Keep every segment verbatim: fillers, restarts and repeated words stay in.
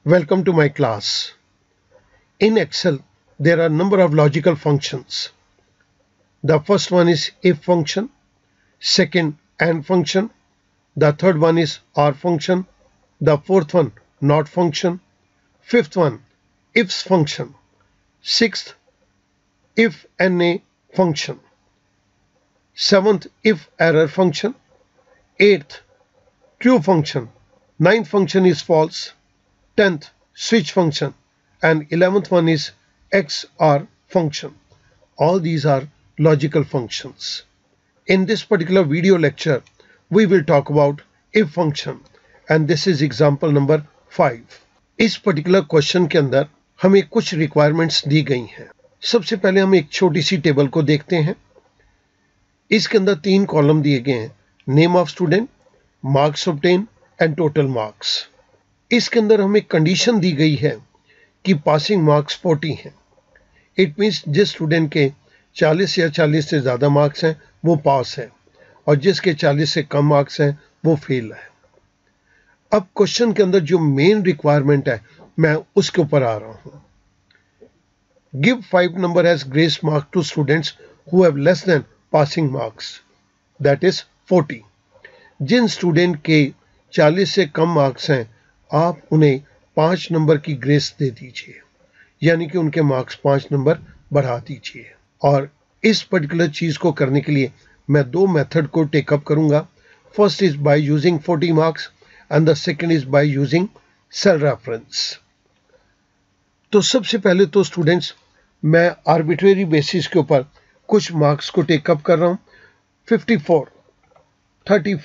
Welcome to my class. In Excel, there are a number of logical functions. The first one is if function, second and function, the third one is or function, the fourth one not function, fifth one ifs function, sixth if na function, seventh if error function, eighth true function, ninth function is false, tenth switch function, and eleventh one is X O R function. All these are logical functions. In this particular video lecture, we will talk about if function, and this is example number five. इस particular question के अंदर हमें कुछ requirements दी गई हैं. सबसे पहले हम एक छोटी सी टेबल को देखते हैं. इसके अंदर तीन कॉलम दिए गए हैं: name of student, marks obtain and total marks. इसके अंदर हमें कंडीशन दी गई है कि पासिंग मार्क्स चालीस हैं. इट मीन्स जिस स्टूडेंट के चालीस या चालीस से ज़्यादा मार्क्स हैं वो पास है, और जिसके चालीस से कम मार्क्स हैं वो फेल है. अब क्वेश्चन के अंदर जो मेन रिक्वायरमेंट है मैं उसके ऊपर आ रहा हूँ. Give five number as grace mark to students who have less than passing marks, that is चालीस. जिन स्टूडेंट के चालीस से कम मार्क्स हैं आप उन्हें पाँच नंबर की ग्रेस दे दीजिए, यानी कि उनके मार्क्स पाँच नंबर बढ़ा दीजिए. और इस पर्टिकुलर चीज़ को करने के लिए मैं दो मेथड को टेकअप करूंगा. फर्स्ट इज बाय यूजिंग चालीस marks and the second is by using cell reference. तो सबसे पहले तो स्टूडेंट्स मैं आर्बिट्रेरी बेसिस के ऊपर कुछ मार्क्स को टेकअप कर रहा हूँ. चौवन, पैंतीस,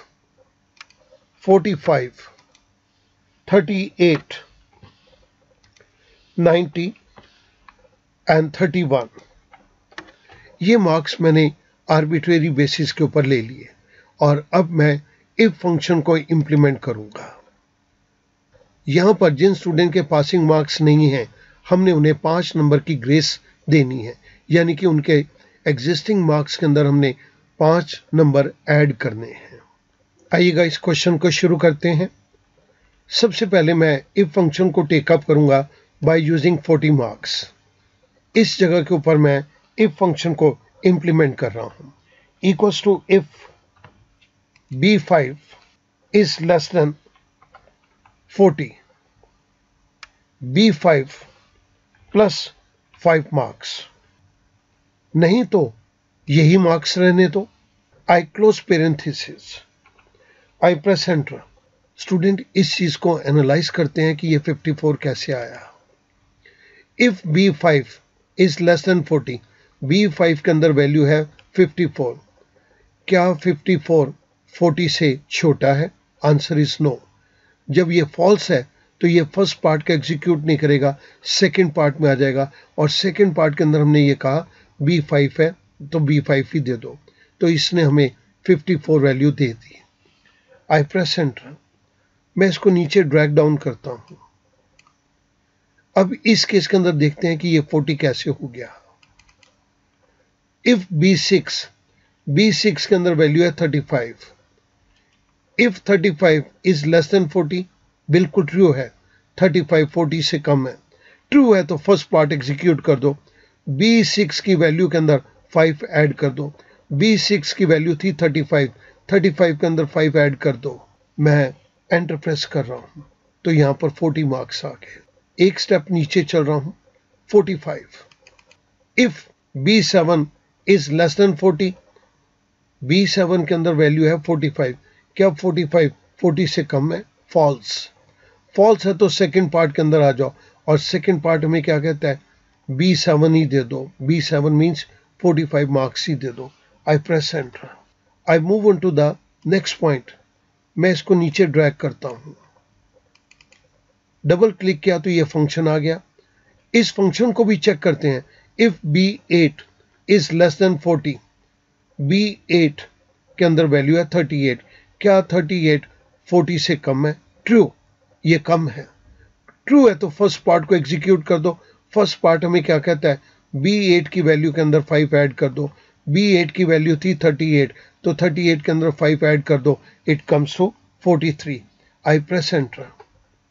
पैंतालीस, thirty-eight, ninety and thirty-one. ये मार्क्स मैंने आर्बिट्रेरी बेसिस के ऊपर ले लिए और अब मैं इफ फंक्शन को इंप्लीमेंट करूंगा. यहां पर जिन स्टूडेंट के पासिंग मार्क्स नहीं हैं हमने उन्हें पाँच नंबर की ग्रेस देनी है, यानी कि उनके एग्जिस्टिंग मार्क्स के अंदर हमने पाँच नंबर ऐड करने हैं. आइएगा इस क्वेश्चन को शुरू करते हैं. सबसे पहले मैं इफ फंक्शन को टेकअप करूंगा बाय यूजिंग चालीस मार्क्स. इस जगह के ऊपर मैं इफ फंक्शन को इंप्लीमेंट कर रहा हूं. Equals to if B five is less than चालीस, B five plus five marks. नहीं तो यही मार्क्स रहने दो. I close parenthesis, I press enter. Student इस चीज को एनालाइज करते हैं कि ये चौवन कैसे आया. If B five is less than चालीस, बी फाइव के अंदर वैल्यू है चौवन. क्या चौवन चालीस से छोटा है? Answer is no. जब ये फॉल्स है तो ये फर्स्ट पार्ट का एग्जीक्यूट नहीं करेगा, सेकंड पार्ट में आ जाएगा, और सेकंड पार्ट के अंदर हमने ये कहा बी फाइव है तो बी फाइव ही दे दो. तो इसने हमें चौवन वैल्यू दे दी. I press enter. मैं इसको नीचे ड्रैग डाउन करता हूं. अब इस केस के अंदर देखते हैं कि ये चालीस कैसे हो गया. If B six, B six के अंदर वैल्यू है पैंतीस. इफ पैंतीस इज लेस देन चालीस, बिल्कुल ट्रू है. पैंतीस चालीस से कम है. ट्रू है तो फर्स्ट पार्ट एग्जीक्यूट कर दो. बी सिक्स की वैल्यू के अंदर फाइव ऐड कर दो. बी सिक्स की वैल्यू थी पैंतीस, पैंतीस के अंदर फाइव ऐड कर दो. मैं एंटर प्रेस कर रहा हूं तो यहां पर चालीस मार्क्स आ गए. एक स्टेप नीचे चल रहा हूं, पैंतालीस. If B seven is less than चालीस, बी सेवन के अंदर वैल्यू है पैंतालीस. क्या पैंतालीस चालीस से कम है? फॉल्स. फॉल्स है तो सेकंड पार्ट के अंदर आ जाओ, और सेकंड पार्ट हमें क्या कहता है? बी सेवन ही दे दो. बी सेवन मीन्स पैंतालीस मार्क्स ही दे दो. I press enter. I move on to the next point. मैं इसको नीचे ड्रैग करता हूं. डबल क्लिक किया तो ये फंक्शन आ गया. इस फंक्शन को भी चेक करते हैं. If B eight is less than चालीस, बी एट के अंदर वैल्यू है अड़तीस. क्या अड़तीस चालीस से कम है? ट्रू, ये कम है. ट्रू है तो फर्स्ट पार्ट को एग्जीक्यूट कर दो. फर्स्ट पार्ट हमें क्या कहता है? बी एट की वैल्यू के अंदर फाइव ऐड कर दो. बी एट की वैल्यू थी अड़तीस, तो अड़तीस के अंदर फाइव ऐड कर दो. इट कम्स टू तैंतालीस. I press enter.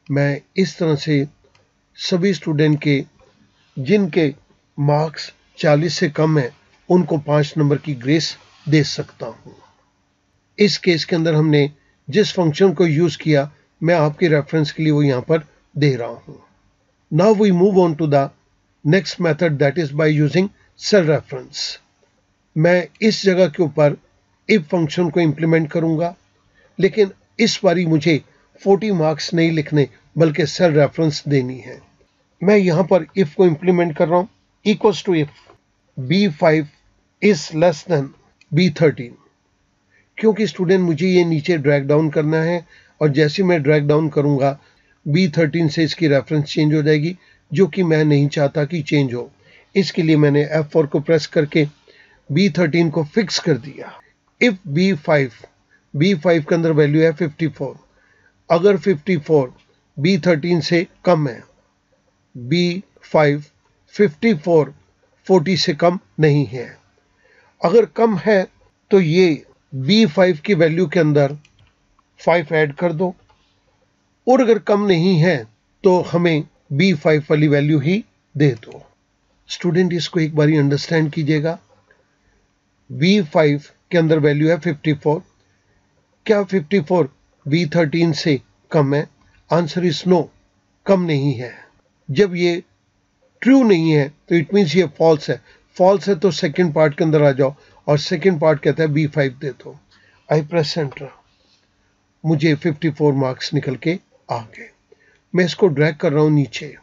मैं इस तरह से सभी स्टूडेंट के जिनके मार्क्स चालीस से कम है उनको पाँच नंबर की ग्रेस दे सकता हूँ। इस केस के अंदर हमने जिस फंक्शन को यूज किया मैं आपके रेफरेंस के लिए वो यहाँ पर दे रहा हूँ। Now we move on to the next method that is by using cell reference. मैं इस जगह के ऊपर इफ फंक्शन को इंप्लीमेंट करूंगा, लेकिन इस बारी मुझे चालीस मार्क्स नहीं लिखने बल्कि सेल रेफरेंस देनी है। मैं यहां पर इफ को इंप्लीमेंट कर रहा हूं, equals to if B five is less than B thirteen. क्योंकि स्टूडेंट मुझे ये नीचे ड्रैग डाउन करना है और जैसे मैं ड्रैग डाउन करूंगा बी थर्टीन से इसकी रेफरेंस चेंज हो जाएगी, जो कि मैं नहीं चाहता कि चेंज हो। इसके लिए मैंने एफ फोर को प्रेस करके बी थर्टीन को फिक्स कर दिया। If B five, B five के अंदर वैल्यू है फिफ्टी फोर, अगर फिफ्टी फोर बी थर्टीन से कम है, B five fifty four forty से कम नहीं है। अगर कम है तो ये बी फाइव की वैल्यू के अंदर फाइव ऐड कर दो, और अगर कम नहीं है तो हमें बी फाइव वाली वैल्यू ही दे दो। स्टूडेंट इसको एक बारी अंडरस्टैंड कीजिएगा। बी फाइव के अंदर वैल्यू है फिफ्टी फोर, क्या फिफ्टी फोर बी थर्टीन से कम है? आंसर इज नो, कम नहीं है। जब ये ट्रू नहीं है तो इट मीन्स ये फॉल्स है। फॉल्स है तो सेकंड पार्ट के अंदर आ जाओ, और सेकंड पार्ट कहता है बी फाइव दे दो। आई प्रेस एंटर, मुझे फिफ्टी फोर मार्क्स निकल के आ गए। मैं इसको ड्रैग कर रहा हूं नीचे।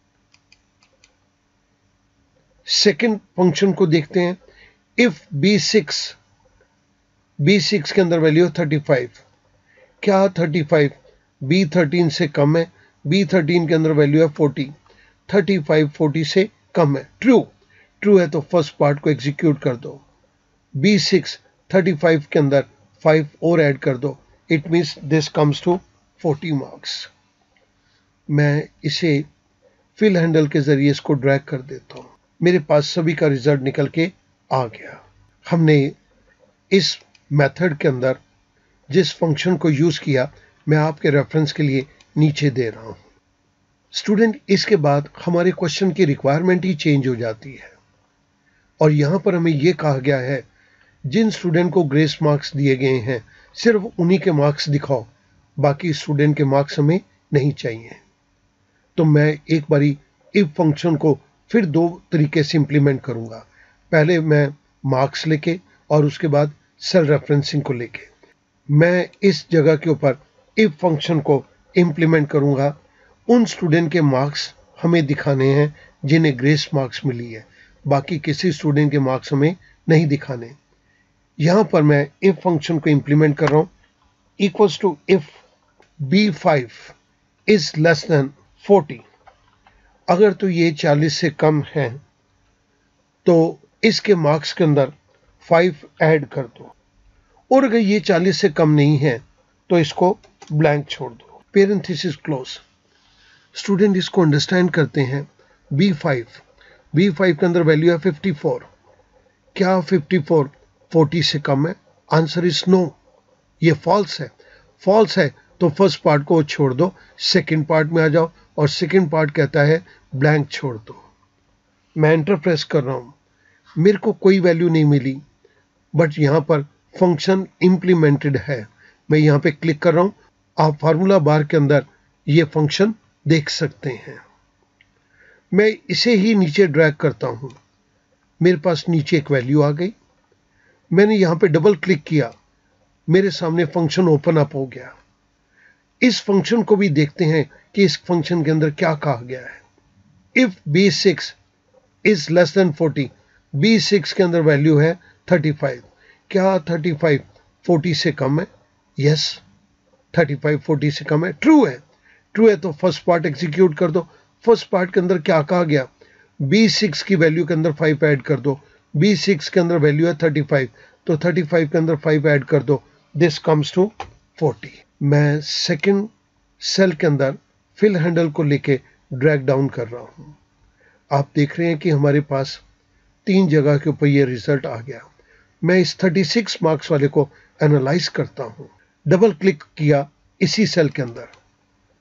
सेकंड फंक्शन को देखते हैं। If B six, B six के अंदर वैल्यू थर्टी फाइव, क्या थर्टी फाइव बी थर्टीन से कम है? बी थर्टीन के अंदर वैल्यू है फोर्टी, थर्टी फाइव फोर्टी से कम है। ट्रू, ट्रू है तो फर्स्ट पार्ट को एग्जीक्यूट कर दो। बी सिक्स थर्टी फाइव के अंदर फाइव और ऐड कर दो, it means this comes to forty marks. मैं इसे फिल हैंडल के जरिए इसको ड्रैग कर देता हूं। मेरे पास सभी का रिजल्ट निकल के आ गया। हमने इस मेथड के अंदर जिस फंक्शन को यूज किया मैं आपके रेफरेंस के लिए नीचे दे रहा हूं। स्टूडेंट, इसके बाद हमारे क्वेश्चन की रिक्वायरमेंट ही चेंज हो जाती है, और यहां पर हमें यह कहा गया है जिन स्टूडेंट को ग्रेस मार्क्स दिए गए हैं सिर्फ उन्हीं के मार्क्स दिखाओ, बाकी स्टूडेंट के मार्क्स हमें नहीं चाहिए। तो मैं एक बारी इफ फंक्शन को फिर दो तरीके से इंप्लीमेंट करूंगा। पहले मैं मार्क्स लेके और उसके बाद सेल रेफरेंसिंग को लेके मैं इस जगह के ऊपर इफ फंक्शन को इंप्लीमेंट करूंगा। उन स्टूडेंट के मार्क्स हमें दिखाने हैं जिन्हें ग्रेस मार्क्स मिली है, बाकी किसी स्टूडेंट के मार्क्स हमें नहीं दिखाने। यहां पर मैं इफ फंक्शन को इंप्लीमेंट कर रहा हूं, equals to if B five is less than forty. अगर तो ये चालीस से कम है तो इसके मार्क्स के अंदर फाइव ऐड कर दो, और अगर ये चालीस से कम नहीं है तो इसको ब्लैंक छोड़ दो। Parenthesis close. स्टूडेंट इसको अंडरस्टैंड करते हैं। बी फाइव, बी फाइव के अंदर वैल्यू है फिफ्टी फोर, क्या फिफ्टी फोर फोर्टी से कम है? आंसर इज नो, ये फॉल्स है। फॉल्स है तो फर्स्ट पार्ट को छोड़ दो, सेकंड पार्ट में आ जाओ, और सेकंड पार्ट कहता है ब्लैंक छोड़ दो। मैं एंटर प्रेस कर रहा हूं, मेरे को कोई वैल्यू नहीं मिली, बट यहां पर फंक्शन इंप्लीमेंटेड है। मैं यहां पे क्लिक कर रहा हूं, आप फार्मूला बार के अंदर ये फंक्शन देख सकते हैं। मैं इसे ही नीचे ड्रैग करता हूं, मेरे पास नीचे एक वैल्यू आ गई। मैंने यहां पे डबल क्लिक किया, मेरे सामने फंक्शन ओपन अप हो गया। इस फंक्शन को भी देखते हैं कि इस फंक्शन के अंदर क्या कहा गया है। If B six is less than forty, B six के अंदर वैल्यू है थर्टी फाइव, क्या थर्टी फाइव फोर्टी से कम है? यस, थर्टी फाइव फोर्टी से कम है। ट्रू है, ट्रू है तो फर्स्ट पार्ट एग्जीक्यूट कर दो। फर्स्ट पार्ट के अंदर क्या कहा गया? बी सिक्स की वैल्यू के अंदर फाइव ऐड कर दो। बी सिक्स के अंदर वैल्यू है थर्टी फाइव, तो थर्टी फाइव के अंदर फाइव ऐड कर दो, दिस कम्स टू फोर्टी। मैं सेकंड सेल के अंदर फिल हैंडल को लेके ड्रैग डाउन कर रहा हूं। आप देख रहे हैं कि हमारे पास तीन जगह के ऊपर ये रिजल्ट आ गया। मैं इस थर्टी सिक्स मार्क्स वाले को एनालाइज करता हूं। डबल क्लिक किया इसी सेल के अंदर, तो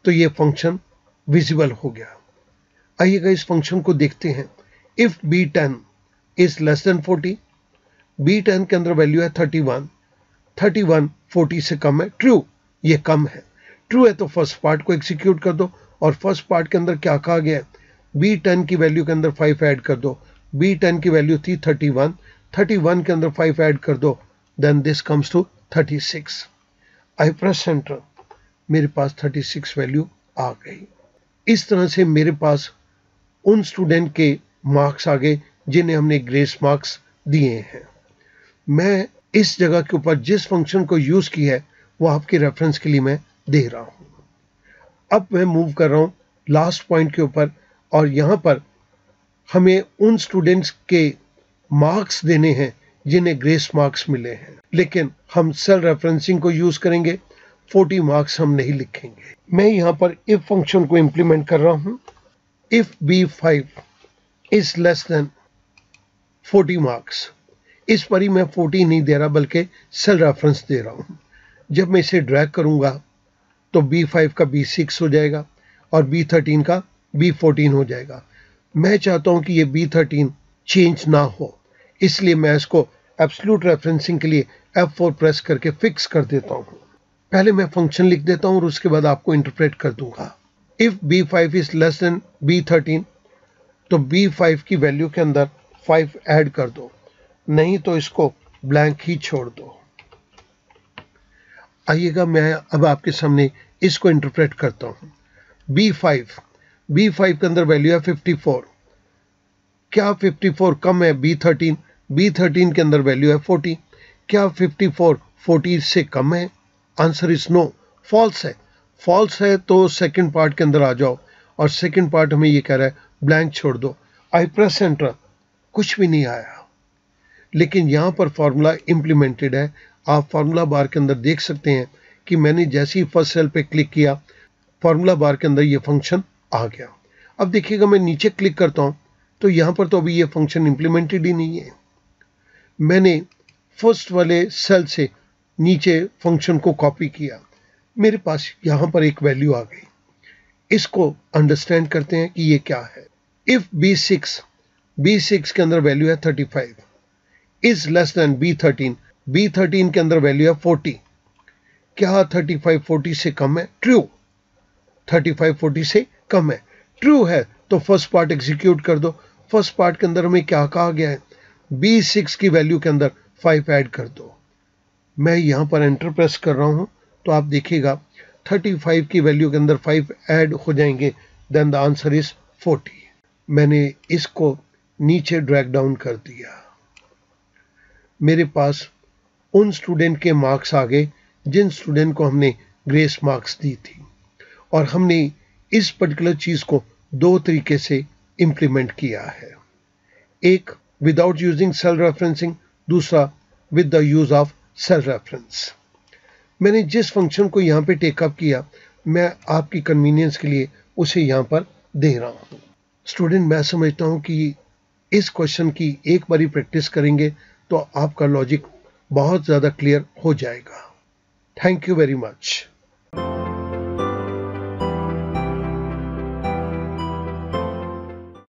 तो ये फंक्शन विजिबल हो गया। आइएगा इस फंक्शन को देखते हैं। If B ten is less than forty, B ten के अंदर वैल्यू है thirty one, thirty one forty से कम है, ट्रू, ये कम है। ट्रू है तो फर्स्ट पार्ट को एग्जीक्यूट कर दो, और फर्स्ट पार्ट के अंदर क्या कहा गया है, बी टेन की वैल्यू के अंदर फाइव ऐड कर दो। बी टेन की वैल्यू थी थर्टी वन, थर्टी वन के अंदर फाइव ऐड कर दो, then this comes to thirty six. I press enter, मेरे पास थर्टी सिक्स वैल्यू आ गई। इस तरह से मेरे पास उन स्टूडेंट के मार्क्स आ गए जिन्हें हमने ग्रेस मार्क्स दिए हैं। मैं इस जगह के ऊपर जिस फंक्शन को यूज किया है वो आपके रेफरेंस के लिए मैं दे रहा हूं। अब मैं मूव कर रहा हूं लास्ट पॉइंट के ऊपर, और यहां पर हमें उन स्टूडेंट्स के मार्क्स देने हैं जिन्हें ग्रेस मार्क्स मिले हैं, लेकिन हम सेल रेफरेंसिंग को यूज करेंगे, फोर्टी मार्क्स हम नहीं लिखेंगे। मैं यहां पर इफ फंक्शन को इंप्लीमेंट कर रहा हूं। If B five is less than forty marks, इस पर ही मैं फोर्टी नहीं दे रहा बल्कि सेल रेफरेंस दे रहा हूं। जब मैं इसे ड्रैग करूंगा तो बी फाइव का बी सिक्स हो जाएगा और बी थर्टीन का बी फोर्टीन हो जाएगा। मैं चाहता हूं कि ये बी थर्टीन चेंज ना हो, इसलिए मैं इसको एब्सोल्यूट रेफरेंसिंग के लिए एफ फोर प्रेस करके फिक्स कर देता हूं। पहले मैं फंक्शन लिख देता हूं और उसके बाद आपको इंटरप्रेट कर दूंगा। If B five is less than B thirteen, तो बी फाइव की वैल्यू के अंदर फाइव ऐड कर दो, नहीं तो इसको ब्लैंक ही छोड़ दो। आइएगा मैं अब आपके सामने इसको इंटरप्रेट करता हूं। बी फाइव, बी फाइव के अंदर वैल्यू है फिफ्टी फोर, क्या फिफ्टी फोर कम है बी थर्टीन? बी थर्टीन के अंदर वैल्यू है फोर्टी, क्या फिफ्टी फोर फोर्टी से कम है? आंसर इज नो, फॉल्स है। फॉल्स है तो सेकंड पार्ट के अंदर आ जाओ, और सेकंड पार्ट हमें ये कह रहा है ब्लैंक छोड़ दो। आई प्रेस एंटर, कुछ भी नहीं आया, लेकिन यहां पर फॉर्मूला इंप्लीमेंटेड है। आप फार्मूला बार के अंदर देख सकते हैं कि मैंने जैसे ही फर्स्ट सेल पे क्लिक किया, फार्मूला बार के अंदर ये फंक्शन आ गया। अब देखिएगा मैं नीचे क्लिक करता हूं तो यहां पर तो अभी ये फंक्शन इंप्लीमेंटेड ही नहीं है। मैंने फर्स्ट वाले सेल से नीचे फंक्शन को कॉपी किया, मेरे पास यहां पर एक वैल्यू आ गई। इसको अंडरस्टैंड करते हैं कि ये क्या है। If B six, B six के अंदर वैल्यू है thirty five, is less than B thirteen, B thirteen के अंदर वैल्यू है फोर्टी, क्या थर्टी फाइव फोर्टी से कम है? ट्रू, थर्टी फाइव फोर्टी से कम है। ट्रू है तो फर्स्ट पार्ट एग्जीक्यूट कर दो। फर्स्ट पार्ट के अंदर हमें क्या कहा गया है, बी सिक्स की वैल्यू के अंदर फाइव ऐड कर दो। मैं यहां पर एंटर प्रेस कर रहा हूं तो आप देखिएगा थर्टी फाइव की वैल्यू के अंदर फाइव ऐड हो जाएंगे, then the answer is forty. मैंने इसको नीचे ड्रैग डाउन कर दिया, मेरे पास उन स्टूडेंट के मार्क्स आ गए जिन स्टूडेंट को हमने ग्रेस मार्क्स दी थी। और हमने इस पर्टिकुलर चीज को दो तरीके से इंप्लीमेंट किया है, एक विदाउट यूजिंग सेल रेफरेंसिंग, दूसरा with the use of cell reference. मैंने जिस फंक्शन को यहाँ पे टेकअप किया, मैं आपकी कन्वीनियंस के लिए उसे यहाँ पर दे रहा हूँ। स्टूडेंट, मैं समझता हूँ कि इस क्वेश्चन की एक बारी प्रैक्टिस करेंगे तो आपका लॉजिक बहुत ज़्यादा क्लियर हो जाएगा। Thank you very much.